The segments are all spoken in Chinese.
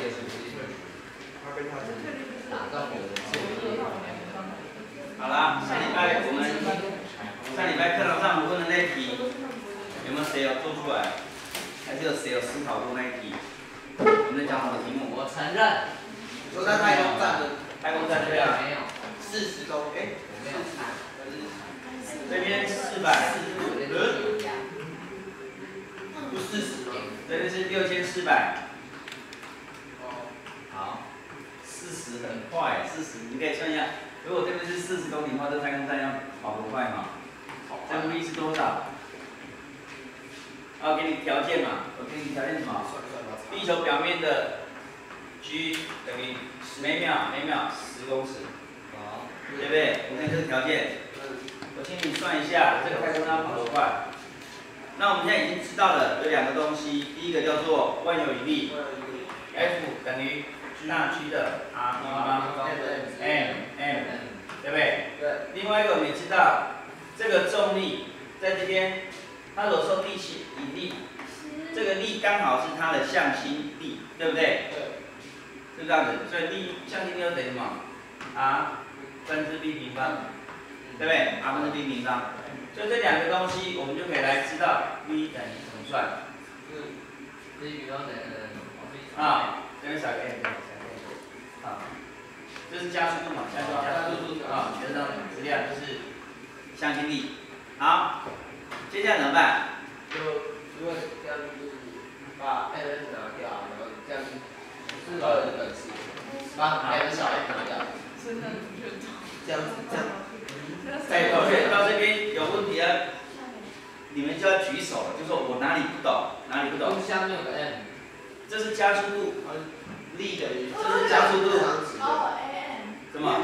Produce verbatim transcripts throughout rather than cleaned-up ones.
也是不是？打造有人好啦，上礼拜我们上礼拜课堂上我问的那题，有没有谁有做出来？还是有谁有思考过那一题？我们在讲什么题目？ 我承认。 你说在太空站的太空站对吧？ 没有。 四十公，哎， 我没有看。 这边四百， 不四十吗？ 这边是六千四百。 哦， 好，四十很快，四十你可以算一下，如果这边是四十公里的话，这太空站要跑多快嘛？这 v 是多少？啊，给你条件嘛，我给你条件什么？地球表面的 g 等于每秒每秒十公尺， 好。 对不对？我看这个条件，我请你算一下这个太空站跑多快。那我们现在已经知道了有两个东西，第一个叫做万有引力 ，F 等于大 G 的 r 平方 m m， 对不对？ 对。 另外一个我们也知道，这个重力在这边，它所受地心引力，这个力刚好是它的向心力，对不对？ 对。 是这样子，所以力向心力又等于什么 ？r 分之 b 平方，对不对 ？r 分之 b 平方。所以这两个东西，我们就可以来知道 v 等于怎么算。 是 v 平方等于啊，这边小个 m， 小个 m， 啊，这是加速度嘛，加速加速度啊，全上质量就是向心力。好，接下来怎么办？ 就如果这样就是把 m 拿掉，然后这样是二的等式，把 m 小 m 拿掉。 真的不知道。 这样子这样。 哎，同学到这边有问题啊，你们就要举手了，就说我哪里不懂，哪里不懂。 下面有个 m。 这是加速度， 力等于这是加速度。 哦 ，m。 什么？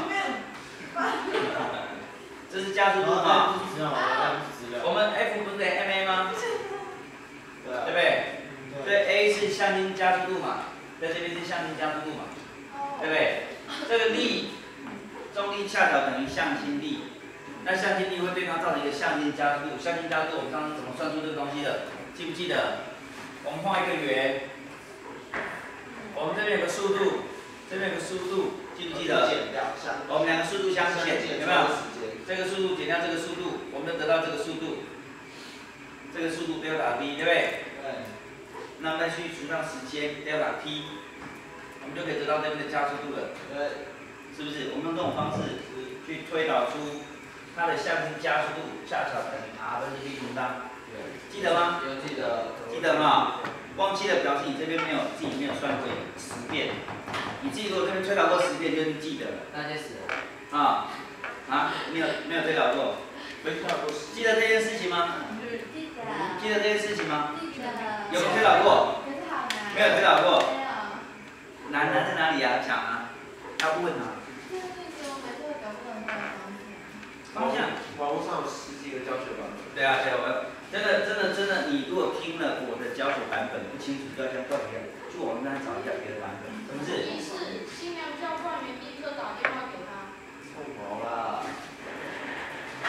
这是加速度嘛？我们 F 不是等于 ma 吗？对不对？所以 a 是向心加速度嘛，在这边是向心加速度嘛，对不对？这个力，重力恰巧等于向心力，那向心力会对它造成一个向心加速度。向心加速度我们刚刚怎么算出这个东西的？记不记得？我们画一个圆，我们这边有个速度，这边有个速度，记不记得？我们两个速度相减，有没有？这个速度减掉这个速度，我们就得到这个速度。这个速度 delta v， 对不对？ 对。 那我们再去除上时间 delta t， 我们就可以得到这边的加速度了。 对。 是不是？我们用这种方式去推导出它的向心加速度恰巧等于 r 分之 b 平方。记得吗？ 有记得。 记得嘛？忘记了表示你这边没有自己没有算过十遍，你自己如果这边推导过十遍，就是记得了。 大家死了。 啊啊，没有没有推导过？ 推导过。 记得这件事情吗？ 记得。 记得这件事情吗？ 记得。 有没有推导过？ 可是好难。 没有推导过。 没有。 难难在哪里啊？讲啊，要问啊。 就是那个我每次都搞不懂这个方向。 网络上有十几个教学版本。 对啊，对，我真的真的真的，你如果听了我的教学版本不清楚，就要像断一样，去网站找一下别的版本，是不是？ 一是新娘叫冠元立刻打电话给他。 太毛啦！ 啊，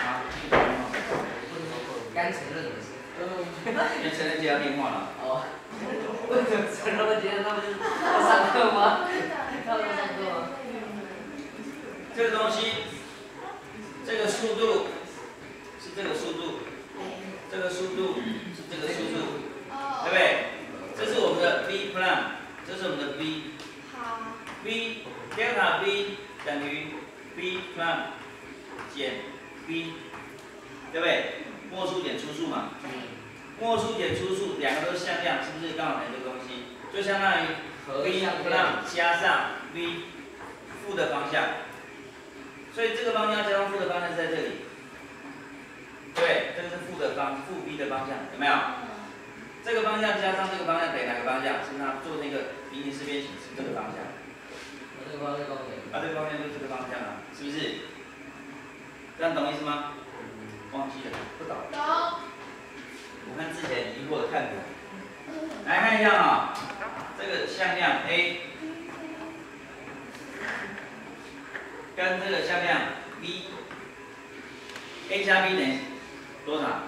刚承认的是。 你承认接到电话了？ 哦。为什么承认了？今天他们是在上课吗？他们在上课吗？ 这个东西，这个速度是这个速度，这个速度是这个速度，对不对？这是我们的 v prime， 这是我们的 v。 好。 v delta v 等于 v prime 减 v， 对不对？末数减初数嘛。末数减初数，两个都是向量，是不是刚好等于这个东西？就相当于 v prime 加上 v 负的方向。所以这个方向加上负的方向是在这里，对，这个是负的方，负 v 的方向，有没有？这个方向加上这个方向等于哪个方向？是它做那个平行四边形是这个方向。 这个方向，这个方向。 啊，这个方向就是这个方向啊，是不是？这样懂意思吗？忘记了，不懂。 懂。 我看之前疑惑的看过。来看一下啊，这个向量 A 跟这个向量 B，A 加 B 等于多少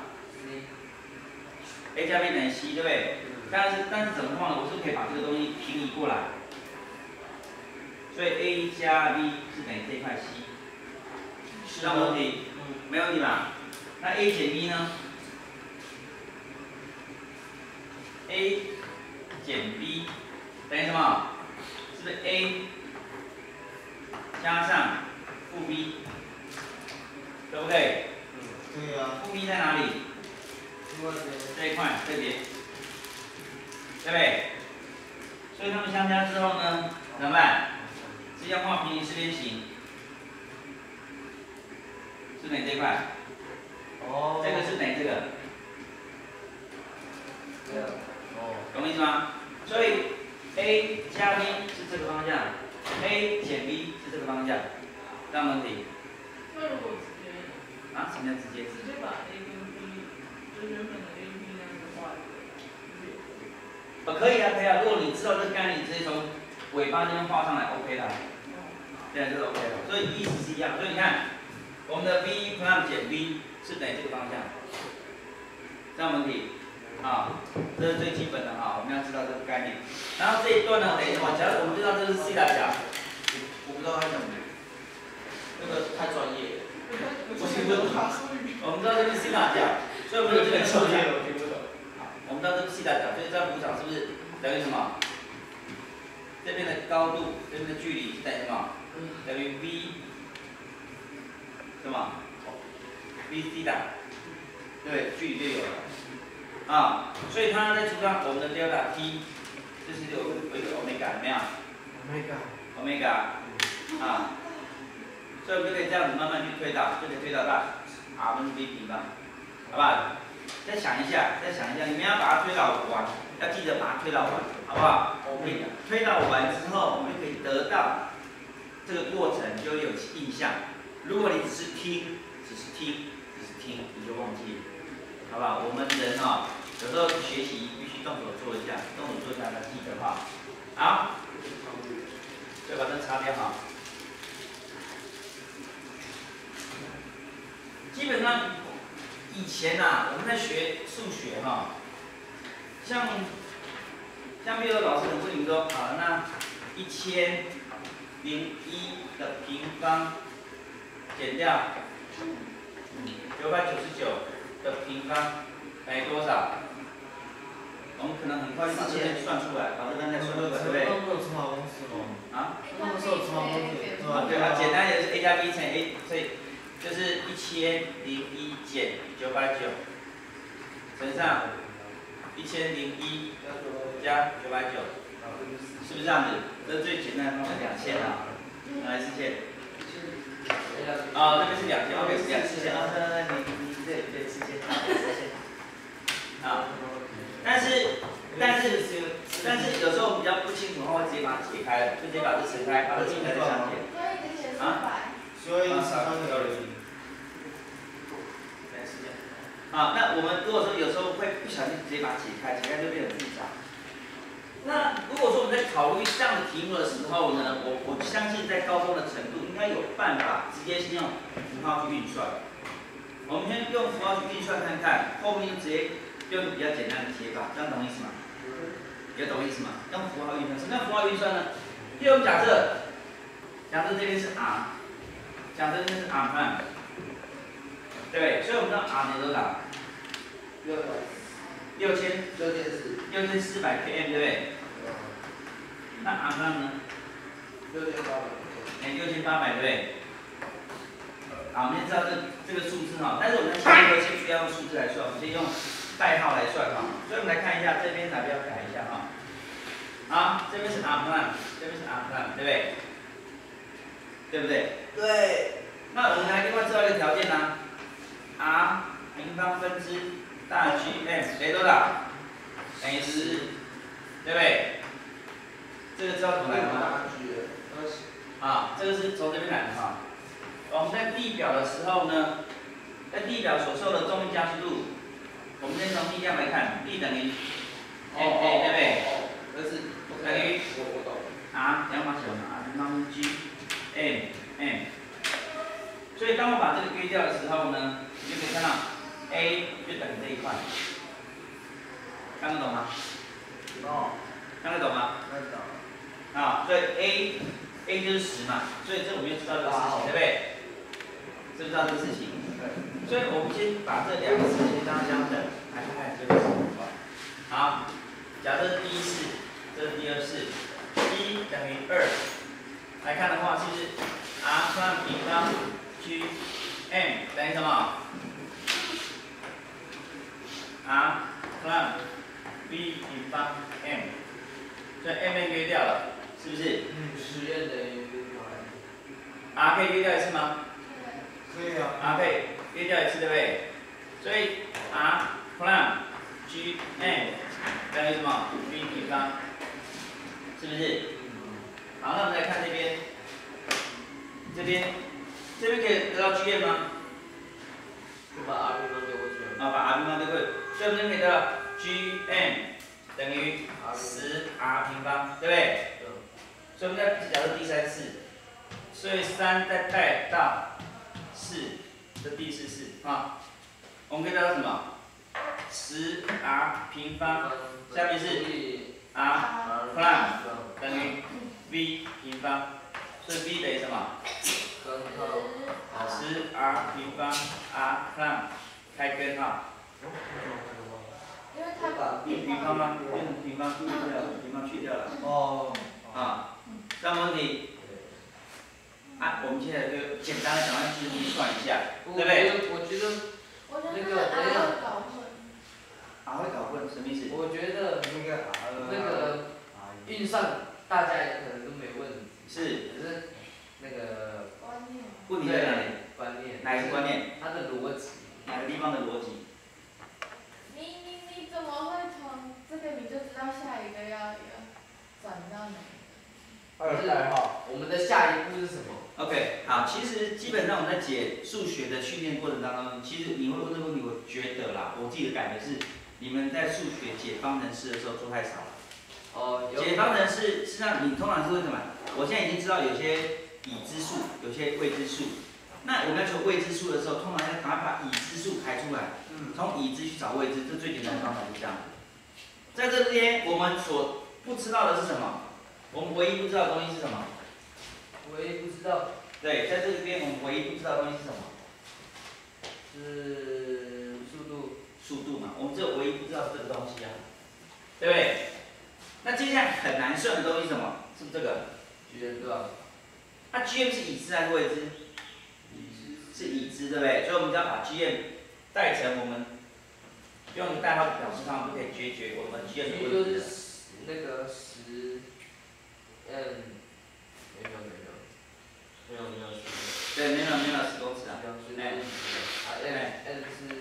？A 加 B 等于 C， 对不对？但是但是怎么画呢？我是可以把这个东西平移过来， 所以 A 加 B 是等于这一块 C。是没问题，没问题吧？那 A 减 B 呢 ？A 减 B 等于什么？是不是 A 加上负 B， 对不对？ 嗯，对呀。 负 B 在哪里？这一块这边，对不对？所以它们相加之后呢，怎么办？是要画平行四边形，是哪这一块？哦。这个是哪这个？ 这样。哦。 懂意思吗？所以 A 加 B 是这个方向 ，A 减 B 是这个方向，这样问题。 那如果直接啊？什么叫直接？ 直接把 A 跟 B， 就原本的 A B 那样子画一个。 哦，可以啊，可以啊。如果你知道这个概念，你直接从尾巴这边画上来 ，OK 的。对，这是 OK 的。所以意思是一样。所以你看，我们的 B prime 减 B 是等于这个方向，这样问题。啊，这是最基本的啊，我们要知道这个概念。然后这一段呢，等于什么？假如我们知道这是西塔角， 我不知道他讲什么，那个太专业了。 我听不懂。我们知道这是西塔角，所以我们有这个数学我听不懂。我们知道这是西塔角，所以这样补偿是不是等于什么？这边的高度，这边的距离是等于什么？等于 v 什么 ？v 西塔，对，距离就有了。啊，所以它在除上我们的 delta t， 就是有有一个 omega 有没有 ？omega。 omega， 啊，所以我们就可以这样子慢慢去推导，就可以推导到 r 分之 v 平方，好不好？再想一下，再想一下，你们要把它推导完，要记得把它推导完，好不好？我们推导完之后，我们就可以得到这个过程就有印象。如果你只是听，只是听，只是听，你就忘记了，好不好？我们人啊、哦。有时候学习必须动手做一下，动手做一下才记得哈。好，再把这擦掉哈。基本上以前呐、啊，我们在学数学哈，像像比如老师问你们说，好，那一千零一的平方减掉九百九十九的平方等于多少？我们可能很快就把这边算出来，把这边再算出来，对不对？ 那不是乘法公式吗？ 啊？ 那不是有乘法公式？ 啊，对啊，简单一点是 a 加 b 乘 a， 所以就是一千零一减九百九乘上一千零一加九百九，是不是这样子？这是最简单的方法，两千啊，来四千。啊，这边是两千 ，OK 是两四千啊，对对对，你你对对四千，四千。啊，但是但是但是有时候比较不清楚的话，会直接把它解开了，就直接把这扯开，把这解开再相减。啊？ 所以三条零。 对，是这样。啊，那我们如果说有时候会不小心直接把它解开，解开就变得很复杂。那如果说我们在考虑这样的题目的时候呢，我我相信在高中的程度应该有办法直接是用符号去运算。我们先用符号去运算看看，后面就直接用比较简单的解法，这样懂意思吗？有懂意思吗？用符号运算，什么叫符号运算呢？例如假设，假设这边是 r， 假设这边是 r prime， 对不对？所以我们知道 r 等于多少？ 六百。 六千。 六千四。 六千四百 km， 对不对？那 r prime 呢？ 六千八百。 哎，六千八百，对不对？好，我们先知道这这个数字哈，但是我们前面先不要用数字来算，我们先用代号来算哈。所以我们来看一下这边哪边要改一下哈。好，这边是 r prime， 这边是 r prime， 对不对？对不对？对。那我们还另外知道一个条件呢、啊、，r 平方分之大 G m 等于多少？等于十，对不对？这个知道怎么来的吗？啊，这个是从这边来的哈。我们在地表的时候呢，在地表所受的重力加速度，我们先从力量来看，力等于 ma， 对不对？ 这是等于我我懂。 r 两码小嘛 r 平方分 g m m。所以当我把这个约掉的时候呢，你就可以看到 a 就等于这一块，看得懂吗？ 哦。 看得懂吗？ 看得懂。 啊，所以 a ，a 就是十嘛，所以这我们就知道这个事情，对不对？知不知道这个事情？所以我们先把这两个事情当相等，来看看这个情况。好，假设第一式，这是第二式 ，e 等于二，来看的话是不是 r 算平方 g m 等于什么 ？r plus v 平方 m， 所以 m 被约掉了，是不是？ 嗯，实验等于 r 可以约掉一次吗？ 可以啊。 r 可以约掉一次，对不对？所以 r plus g m 等于什么 ？v 平方，是不是？好，那我们来看这边，这边这边可以得到 g m 吗？ 就把 r 平方丢过去。 啊，把 r 平方丢过去，所以我们就可以得到 g m 等于十 r 平方，对不对？所以我们再假设第三式，所以三再带到四，这第四式啊，我们可以得到什么？十 r 平方，下面是 r plus 等于 v 平方，所以 v 等于什么？十 r 平方 r plus 开根号。 因为它把平平方吗？变成平方去掉了，平方去掉了。 哦。 啊，这样没问题。啊，我们现在就简单的赶快计算一下，对不对？ 我觉得， 我觉得那个 r 会搞混。 啊，会搞混，什么意思？ 我觉得那个那个运算大家也可能都没问题。 是。 只是那个观念。 问题在哪里？ 观念。 哪一个观念？ 它的逻辑。 哪个地方的逻辑？ 你你你怎么会从这个你就知道下一个要要转到哪一个？ 二十二号，我们的下一步是什么 ？OK， 好，其实基本上我们在解数学的训练过程当中，其实你会问这个问题，我觉得啦，我自己的感觉是，你们在数学解方程式的时候做太少了。 哦。 解方程式，实际上你通常是为什么？我现在已经知道有些已知数，有些未知数。那我们要求未知数的时候，通常要赶快把已知数排出来，从已知去找未知，这最简单的方法就是这样。在这边，我们所不知道的是什么？我们唯一不知道的东西是什么？ 唯一不知道。 对，在这边我们唯一不知道的东西是什么？ 是速度。 速度嘛，我们只有唯一不知道这个东西啊，对不对？那接下来很难算的东西是什么？是不是这个 ？G M 对吧？ 那 G M 是已知还是未知？是已知，对不对？所以我们只要把 G M 代成我们用一个代号表示它，我们就可以解决我们 G M 的问题了。 那个十，嗯，没有没有，没有没有十。 对，没有没有十公尺啊。 哎，啊 M M 是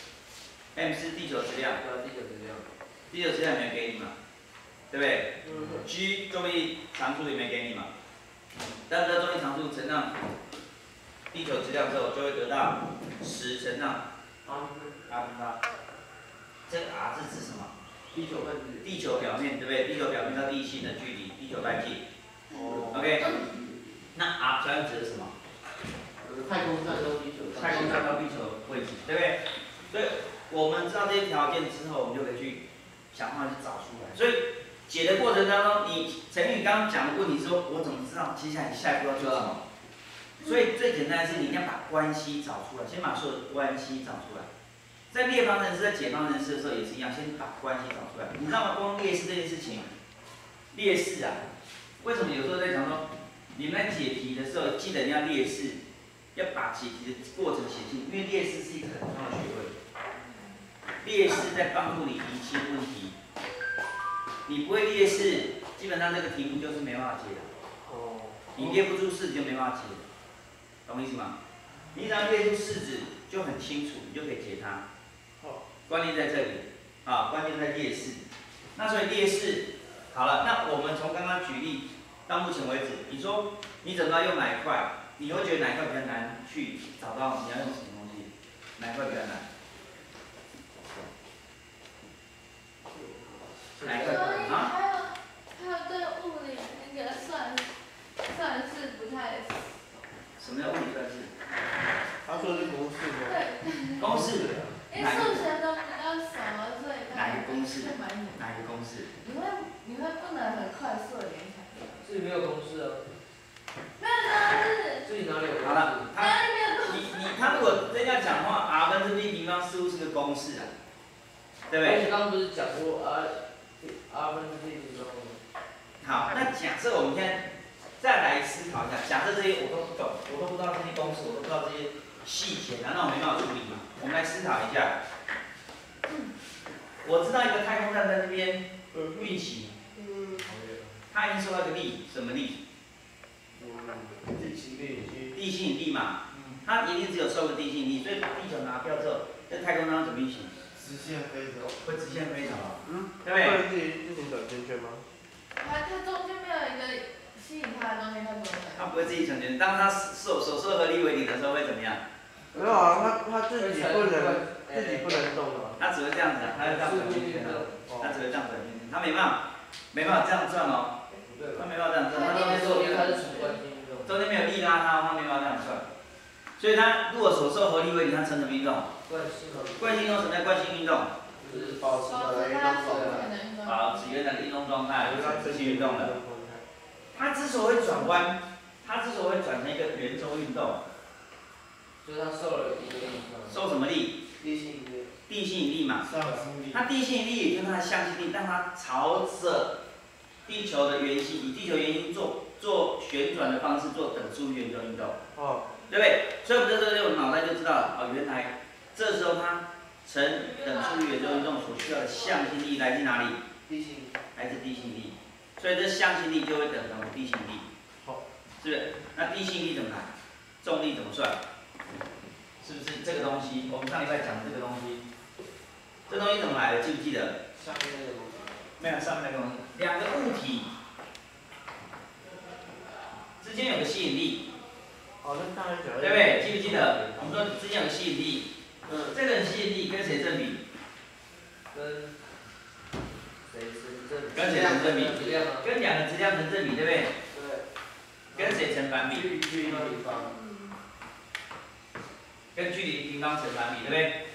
M 是地球质量。 对啊，地球质量。 地球质量没给你嘛，对不对？ 嗯。 G 重力常数也没给你嘛，但这重力常数乘上地球质量之后，就会得到十乘上 r 平方。这个 r 是指什么？ 地球半径。 地球表面，对不对？地球表面到地心的距离，地球半径。 哦。 OK。那 r 主要指的是什么？ 太空站到地球。 太空站到地球位置，对不对？所以我们知道这些条件之后，我们就可以去想办法去找出来。所以解的过程当中，你陈宇刚刚讲的问题是说，我怎么知道接下来下一步要做什么？所以最简单的是，你一定要把关系找出来，先把所有的关系找出来。在列方程式、在解方程式的时候也是一样，先把关系找出来。你知道吗？光列式这件事情，列式啊，为什么有时候在讲说，你们在解题的时候，记得你要列式，要把解题的过程写清楚，因为列式是一个很重要的学问。列式在帮助你厘清问题。你不会列式，基本上这个题目就是没办法解的。 哦。 你列不出式，就没办法解，懂我意思吗？你只要列出式子，就很清楚，你就可以解它。关键在这里，啊，关键在列式。那所以列式好了，那我们从刚刚举例到目前为止，你说你怎么要用哪一块？你会觉得哪一块比较难去找到你要用什么东西？哪一块比较难？哪一块？啊？ 还有还有对物理那个算算式不太。 什么叫物理算式？ 他说的是公式吗？ 对。 公式。 因为数学都比较少，所以哪一个公式？ 蛮难。 哪一个公式？ 你会你会不能很快速的联想。 这里没有公式啊。 自己哪里有？ 好了，他你你他如果真要讲话 ，r 分之 b 平方似乎是个公式啊，对不对？ 而且刚刚不是讲过 r r 分之 b 平方吗？ 好，那假设我们现在再来思考一下，假设这些我都不懂，我都不知道这些公式，我都不知道这些细节，难道我没办法处理吗？我们来思考一下。我知道一个太空站在这边运行，它已经受到一个力，什么力？ 地心力。 地心引力嘛，它一定只有受个地心引力，所以把地球拿掉之后，这太空舱怎么运行？ 直线飞走。 会直线飞走， 嗯， 对不对？ 会自己自行转圈圈吗？ 它它中间没有一个吸引它的东西，它怎么会？ 它不会自己转圈，当它手手受合力为零的时候会怎么样？ 没有啊，他他自己不能自己不能动啊。 它只会这样子啊，它会这样转圈圈啊，它只会这样转圈圈，它没办法，没办法这样转哦，它没办法这样转，它中间中间它是纯惯性运动， 中间没有力拉它，它没办法这样转，所以它如果手受合力为零，它成什么运动？ 惯性惯性运动什么叫惯性运动？ 就是保持保持了运它目动前的运动。 保持原来的运动状态，就是持续运动了。它之所以转弯，它之所以转成一个圆周运动， 就是它受了一个力， 受什么力？ 地心引力， 地心引力嘛。 上升力。 它地心引力也就是它的向心力，让它朝着地球的圆心，以地球圆心做做旋转的方式做等速圆周运动。 哦。 对不对？所以我们在这里，我脑袋就知道了，哦，原来这时候它成等速圆周运动所需要的向心力来自哪里？ 地心， 来自地心力。所以这向心力就会等同地心力。 好， 是不是？那地心力怎么来？重力怎么算？是不是这个东西？我们上礼拜讲的这个东西，这东西怎么来的？记不记得？ 上面那个东西， 没有，上面那个东西，两个物体之间有个吸引力， 哦，那当然讲。 对不对？记不记得？我们说之间有个吸引力， 嗯， 这个吸引力跟谁正比？ 跟谁成正比？ 跟谁成正比？ 质量啊， 跟两个质量成正比，对不对？ 对， 跟谁成反比？ 距距离平方， 跟距离平方成反比，对不对？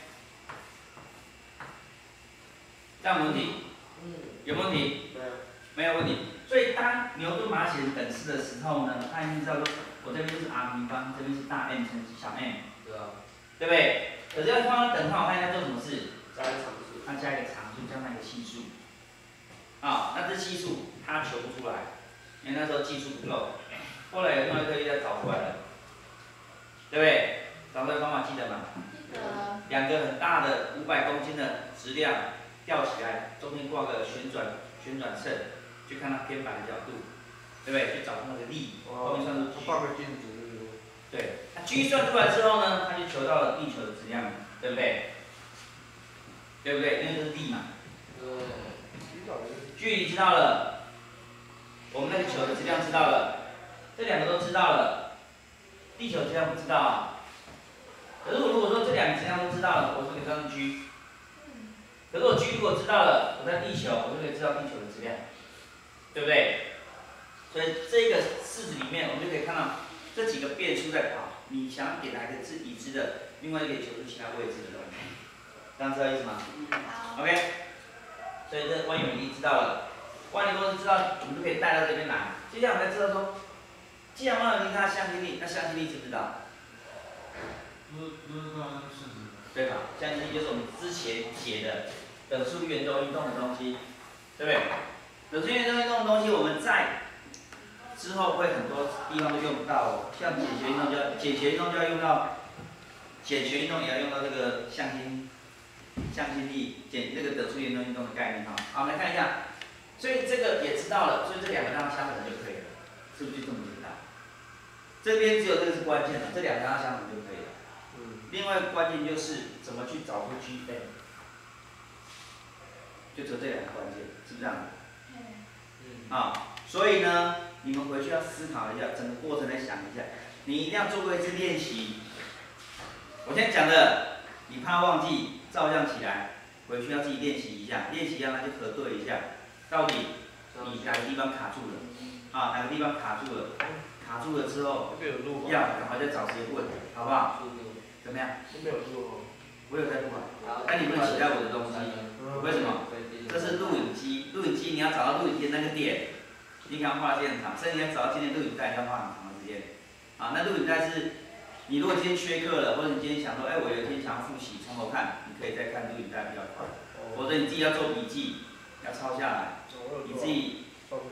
这样没问题？ 嗯， 有没有问题？ 没有， 没有问题。所以当牛顿把它写成等式的时候呢，他一定知道说，我这边是 r 平方，这边是大 M 乘小 m， 对啊， 对不对？可是要放到等号，看一下做什么事？ 加一常数， 它加一个常数，加上一个系数。啊，那这系数它求不出来，因为那时候技术不够。后来有另外一个科学家找出来了，对不对？找出来方法记得吗？ 记得。 两个很大的五百公斤的质量吊起来，中间挂个旋转旋转秤，去看它偏反的角度，对不对？去找出那个力，后面算出 G。 放个镜子是不是？ 对，那 G 算出来之后呢，它就求到了地球的质量，对不对？对不对？因为这是力嘛。 对， 距离知道了，我们那个球的质量知道了，这两个都知道了，地球质量不知道啊。可是我如果说这两个质量都知道了，我就可以算出 G。可是我 G 如果知道了，我在地球，我就可以知道地球的质量，对不对？所以这个式子里面，我们就可以看到这几个变数在跑，你想给哪个是已知的，另外就可以求出其他未知的东西，这样知道意思吗？ 好。 OK。所以这万有引力知道了，万有公式知道，我们就可以带到这边来。接下来我们才知道说，既然万有引力它向心力，那向心力知不知道？ 不是不是知道那个式子。 对吧？向心力就是我们之前解的等速圆周运动的东西，对不对？等速圆周运动的东西，我们在之后会很多地方都用不到哦，像解旋运动就要解旋运动就要用到，解旋运动也要用到这个向心。向心力减这个等速圆周运动的概念哈，好，我们来看一下，所以这个也知道了，所以这两个让它相等就可以了，是不是就这么简单？这边只有这个是关键的，这两个让它相等就可以了。嗯。另外一个关键就是怎么去找出 G A， 就只有这两个关键，是不是这样？嗯。啊，所以呢，你们回去要思考一下，整个过程来想一下，你一定要做过一次练习。我先讲的，你怕忘记。 照相起来，回去要自己练习一下，练习让它去核对一下，到底你哪个地方卡住了，啊，哪个地方卡住了，卡住了之后，要赶快再找时间问，好不好？怎么样？ 没有录哦。 我有在录啊，但你不能取代我的东西，为什么？这是录影机，录影机你要找到录影机的那个点，你可能花现场，所以你要找到今天录影带要花很长的时间， 啊，那录影带是，你如果今天缺课了，或者你今天想说，哎，我有一天想要复习，从头看，你可以再看录影带比较快。否则你自己要做笔记，要抄下来，你自己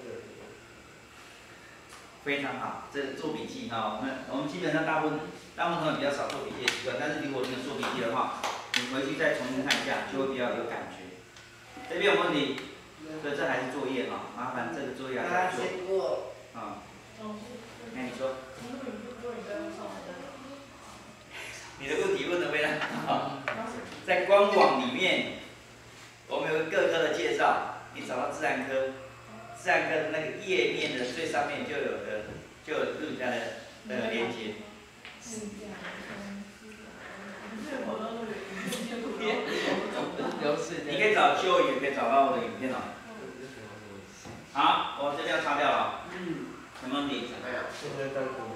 非常好。这做笔记哈，我们我们基本上大部分大部分同学比较少做笔记的习惯，但是如果你有做笔记的话，你回去再重新看一下，就会比较有感觉。这边有问题？所以这还是作业哈，麻烦这个作业还是做。啊。那你说。你的问题问得非常好，在官网里面，我们有各科的介绍，你找到自然科，自然科的那个页面的最上面就有的，就有录影带的的链接。你可以找旧影，也可以找到我的影片哦。好，我这边要擦掉了。嗯。有没有问题？没有。现在在补。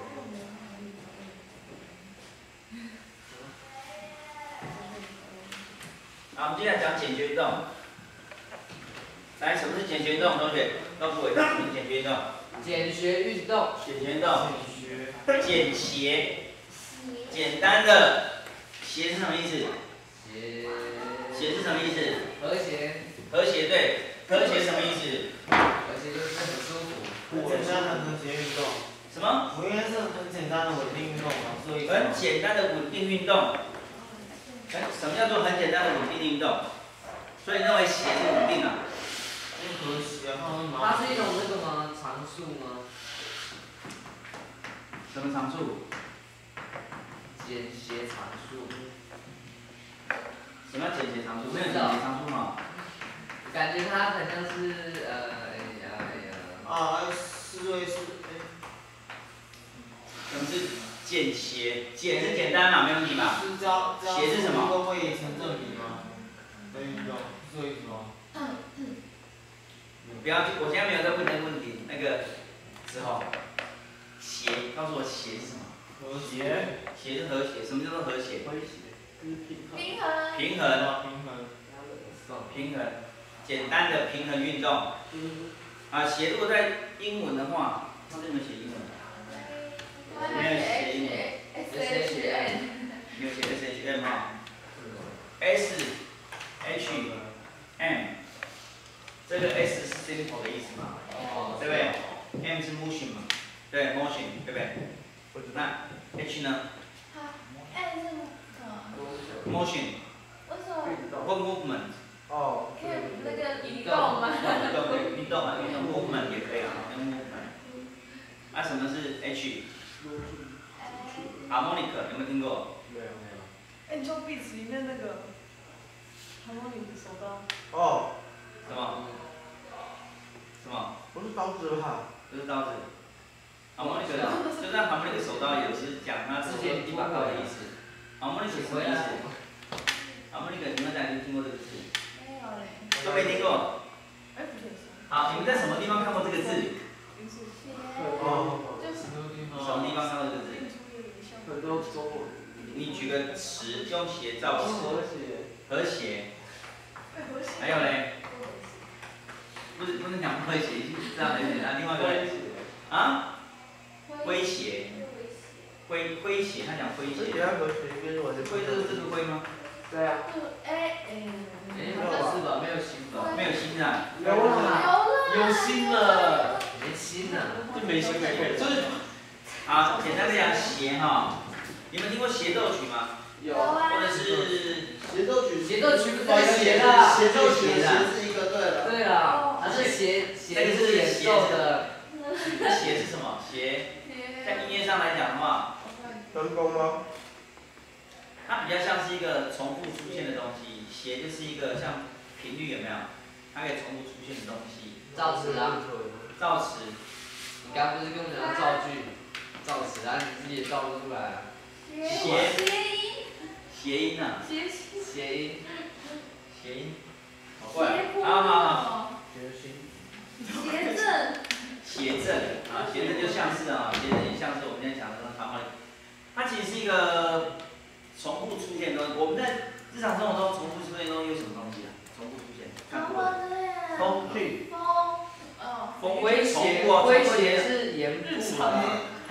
好，我们接下来讲简学运动。来，什么是简学运动？同学告诉我一下，什么是简学运动？ 简学运动。 简学运动。简谐。简单的。谐是什么意思？ 谐。 谐是什么意思？ 和谐。和谐对。和谐什么意思？ 和谐就是很舒服。 很简单的和谐运动。 什么？ 我应该是很简单的稳定运动嘛，所以。 很简单的稳定运动。什么叫做很简单的稳定运动？所以认为谐是稳定啊。 和谐它是一种那个吗？常数吗？ 什么常数？ 简谐常数。 什么叫简谐常数？没有简谐常数吗？ 感觉它很像是呃哎呀哎呀。 啊，四对四哎。 什么是简谐？简是简单嘛，没问题吧？谐是什么？ 都会成正比吗？的运动，是这意思吗？ 不要，我现在没有在问那个问题，那个之后，谐，告诉我谐是什么？ 和谐。 谐是和谐，什么叫做和谐？ 平衡。 平衡。 平衡。 平衡，简单的平衡运动。啊，谐如果在英文的话，它这么写英文？没有写英文。 S H N。 没有写 S H M 哈。S H M。这个 S 是 simple 的意思嘛，对不对 ？M 是 motion 嘛，对 ，motion 对不对？那 H 呢 ？M 是什么 ？motion。 为什么？ 或 movement。 哦。 可以那个移动吗？ 移动可以，运动啊，运动 movement 也可以啊，用 movement。那什么是 H？harmonic 有没有听过？ 没有没有。 哎，你说 beats 里面那个 harmonic 手刀。 哦。什么？什么？ 不是刀子吧？ 不是刀子。harmonic 就像 harmonic 手刀也是讲它之间一把刀的意思。harmonic 什么意思 ？harmonic 你们大家有听过这个字？ 没有嘞。 都没听过。 哎，不是。 好，你们在什么地方看过这个字？ 哦。 什么地方看过这个字？ 很多中文。 你举个词，用谐造词。和谐。和谐。还有嘞？不是不能讲和谐，这样很简单。另外一个啊，诙谐，诙诙谐，他讲诙谐。诙这是这个诙吗？ 对啊。 哎哎。 没有是吧？没有心吧？ 没有心啊。 有了。有心了。 没心啊。 就没心没肺。就是。 好，简单的讲谐哈，你们听过协奏曲吗？ 有。 或者是。 协奏曲， 协奏曲不是谐的， 协奏曲的谐是一个对了。 对了，它是谐，谐是演奏的。 谐是什么？谐，在音乐上来讲的话， 分工吗？ 它比较像是一个重复出现的东西，谐就是一个像频率有没有？它可以重复出现的东西。 造词啊。 造词。 你刚不是跟我们讲造句，造词啊，你自己也造不出来啊。 谐。谐音啊。 谐谐音。 谐音。好怪。好好好。 谐正。 谐正啊，谐正就像是啊，谐正也像是我们今天讲的那个 harmonic，它其实是一个重复出现的东西。我们在日常生活中重复出现的东西有什么东西啊？重复出现。看过的。风。 风。哦。 风。 诙谐，诙谐是言部啊。 诙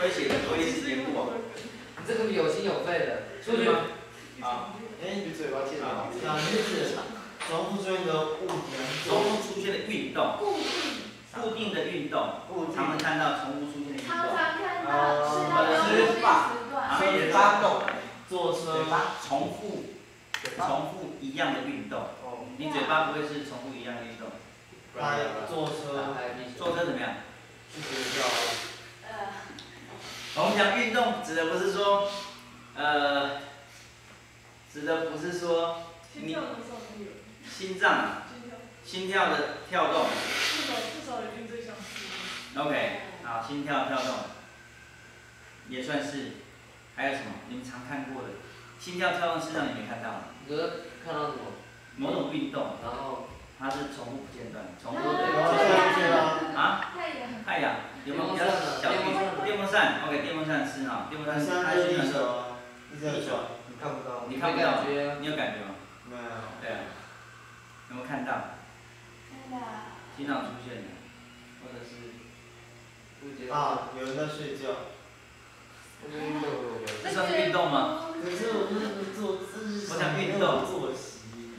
会写的作业时间不哦。 这个有心有肺的， 出去吗？好。 哎，你嘴巴欠的。 哪就是重复出现的物体？ 重复出现的运动。固定。固定的运动。常能看到重复出现的运动。 常常看到是到有时段。 嘴巴动。坐车。重复。重复一样的运动。你嘴巴不会是重复一样的运动。 开坐车。 坐车怎么样？ 去学校。 呃。 我们讲运动指的不是说，呃，指的不是说你心脏啊，心跳的跳动。 至少至少已经最想吃。 OK， 好，心跳跳动，也算是。还有什么？你们常看过的？心跳跳动是让你没看到的。 你觉得看到什么？ 某种运动， 然后它是重复不间断，重复的。 啊？ 太阳。 太阳有没有比较小的运动？电风扇 ，OK， 电风扇是哈，电风扇它是那个一直在转，你看不到。 你看不到，你有感觉吗？ 没有。 对啊。有没有看到？ 看到。 经常出现的，或者是。 啊，有人在睡觉。 这算是运动吗？ 可是我就是做姿势， 我想运动。 作息。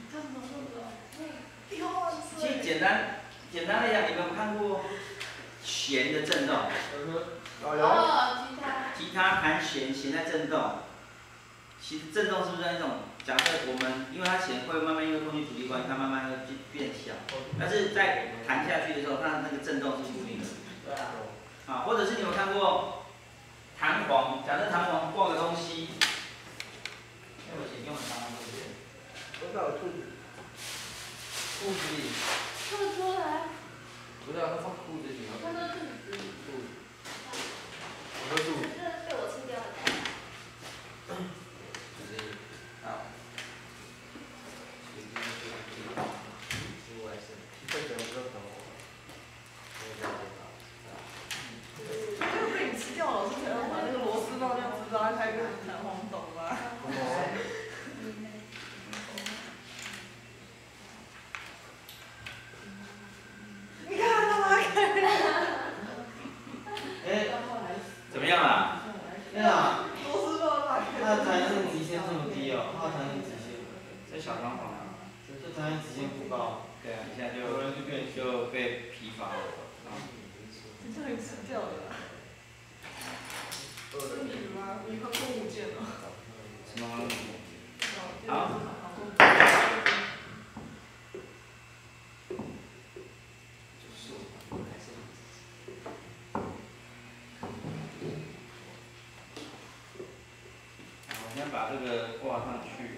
其实简单，简单来讲，你们有看过弦的震动？ 哦，吉他。 吉他弹弦，弦在震动。其实震动是不是那种？假设我们，因为它弦会慢慢因为空气阻力关系，它慢慢会变小。但是在弹下去的时候，它那个震动是固定的。 对啊。 啊，或者是你有看过？弹簧，假设弹簧挂个东西，要我写用弹簧东西。 我找兔子。 裤子里。 吐出来。 不是，它放裤子里吗？ 它说肚子里。 肚子。 我的肚子。 这被我吃掉了。 就是好。 另外是。 这个不知道怎么。 被你吃掉，老师才要把那个螺丝帽这样子拉开，跟弹簧懂吗？你看他拉开了。 哎， 怎么样啊？ 哎呀， 螺丝帽拉开。 它的弹性极限这么低哦，它的弹性极限。 这小钢簧啊。 这弹性极限不高。 对啊，一下就有人就变就被疲乏了。 你这里吃掉了。你吗？你看动物界呢？ 什么？好。我先把这个挂上去。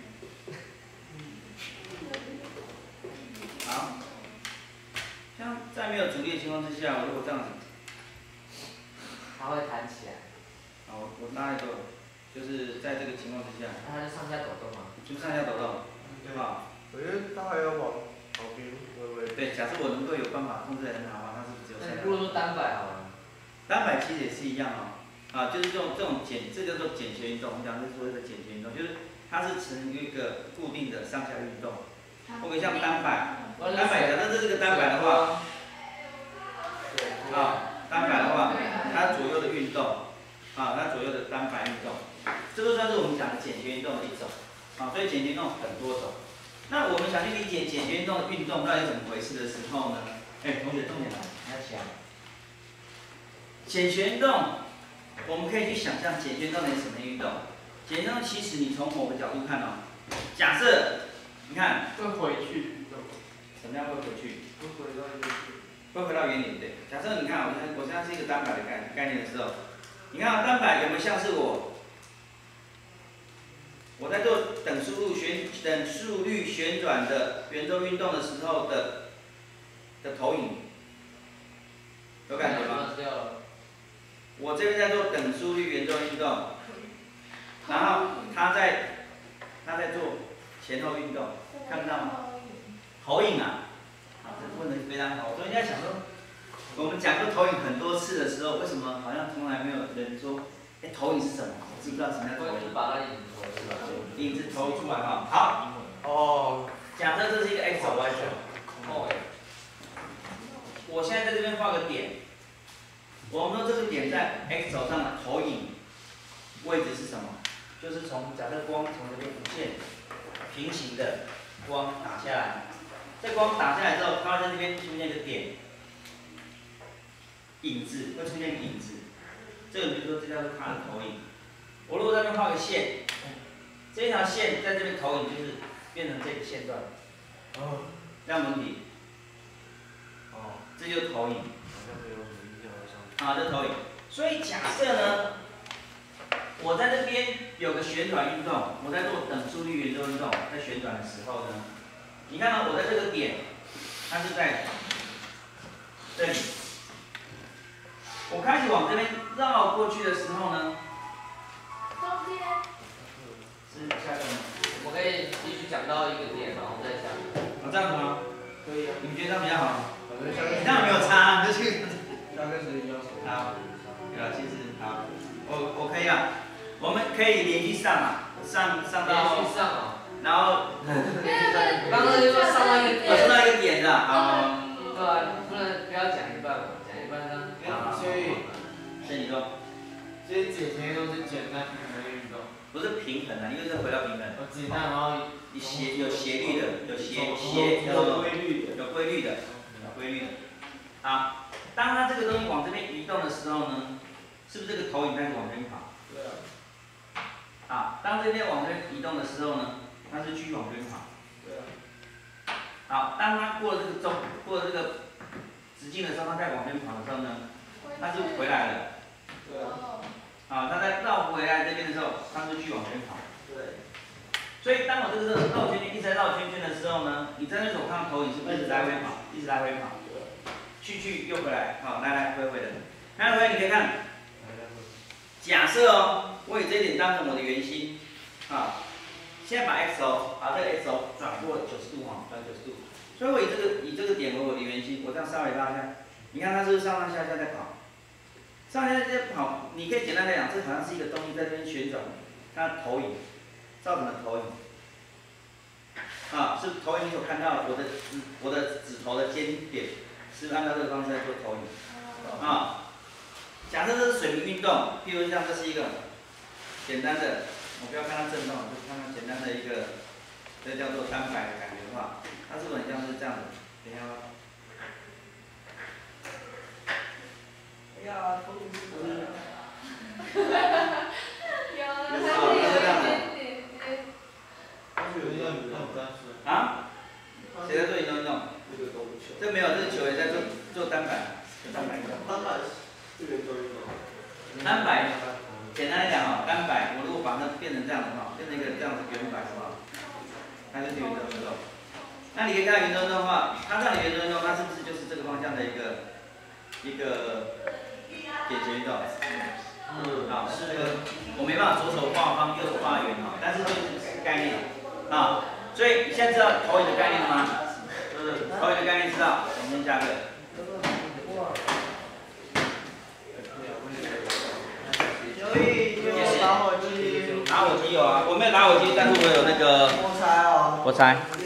好。像在没有阻力的情况之下，如果这样子。 它会弹起来。 好，我我拉一个，就是在这个情况之下。 那它就上下抖动嘛。 就上下抖动，对吧？ 我觉得它还要往旁边微微。 对，假设我能够有办法控制得很好的话，它是不是只有上下？ 不如说单摆好了。 单摆其实也是一样哦，啊，就是这种这种减，这叫做减弦运动。我们讲是所谓的减弦运动，就是它是呈一个固定的上下运动。或者像单摆，单摆假设这是个单摆的话，啊，单摆的话，它左右的运动，啊，它左右的单摆运动，这都算是我们讲的减弦运动的一种。啊，所以减弦运动很多种。那我们想去理解减弦运动的运动到底怎么回事的时候呢？哎，同学，重点来，你要想。减弦运动，我们可以去想象减弦运动是什么运动？减弦运动其实你从某个角度看哦，假设你看会回去。 什么样会回去？ 会回到原点。 会回到原点对。假设你看，我现在我现在是一个单摆的概概念的时候，你看单摆有没有像是我？我在做等速度旋等速率旋转的圆周运动的时候的的投影，有感觉吗？我这边在做等速率圆周运动，然后他在他在做前后运动，看不到吗？投影啊，啊，这问的非常好。我昨天在想说，我们讲过投影很多次的时候，为什么好像从来没有人说，哎，投影是什么？我知不知道什么叫投影？ 把它影子投出来。 影子投出来哈。好。 哦。 假设这是一个 x 轴 y 轴。哦。我现在在这边画个点， 我们说这个点在 x 轴上的投影位置是什么？就是从假设光从这边无限平行的光打下来，这光打下来之后，它会在这边出现一个点，影子会出现影子。这个比如说这叫做它的投影。我如果在这边画个线，这一条线在这边投影就是变成这个线段。哦。这样问题。哦。这就是投影。啊，这投影。所以假设呢，我在这边有个旋转运动，我在做等速率圆周运动，在旋转的时候呢，你看到我在这个点，它是在这里。我开始往这边绕过去的时候呢， 中间是下一个吗？ 我可以继续讲到一个点，然后再讲。 哦，这样子吗？ 可以啊。 你们觉得这样比较好吗？ 反正下你这样没有差，你就去。 大概时间要求。 好，对啊，其实好，我我可以啊，我们可以连续上啊，上上到。 连续上啊。 然后。 刚刚就说上到一个点。 上到一个点的，好。 对啊，不能不要讲一半嘛，讲一半呢。 所以， 所以你说， 这些简些都是简单平衡运动。 不是平衡啊，因为是回到平衡。 哦，简单，然后你斜有斜率的，有斜斜有规律的， 有规律的，有规律的。好，当它这个东西往这边移动的时候呢，是不是这个投影开始往这边跑？ 对啊。 好，当这边往这边移动的时候呢，它是继续往这边跑。 对啊。 好，当它过了这个中，过了这个直径的时候，它再往这边跑的时候呢，它是回来了。 对啊。 啊，它在绕回来这边的时候，它是继续往这边跑。 对。 所以当我这个绕圈圈一直在绕圈圈的时候呢，你在那手看到投影是不是一直来回跑，一直来回跑？去去又回来，好，来来回回的。来回你可以看，假设哦，我以这一点当成我的圆心，啊，现在把 x 轴，把这个 x 轴转过九十度哈，转九十度。所以我以这个以这个点为我的圆心，我这样稍微拉一下，你看它是不是上上下下在跑？上下下在跑，你可以简单来讲，这好像是一个东西在这边旋转，它的投影造成的投影。啊，是投影你所看到我的指我的指头的尖点，是按照这个方式在做投影。啊，假设这是水平运动，譬如像这是一个简单的，我不要看它震动，就看它简单的一个，这叫做单摆的感觉的话，它是不是很像是这样的？等一下哦。哎呀，投影不是。 有，它有一点点点。 啊？谁在做运动运动？这没有，这是球员在做做单板，单板运动。单板是圆周运动。单摆，简单来讲哈，单摆，我如果把它变成这样的话，变成一个这样的圆摆的话，它就是圆周运动。那你可以看圆周运动的话，它这样的圆周运动，它是不是就是这个方向的一个一个点球运动？嗯，好，是这个，我没办法左手画方，右手画圆哈，但是这是概念啊。所以你现在知道投影的概念了吗？嗯，投影的概念知道，我们先下课。打火机，打火机有啊，我没有打火机，但是我有那个。我猜哦。我猜。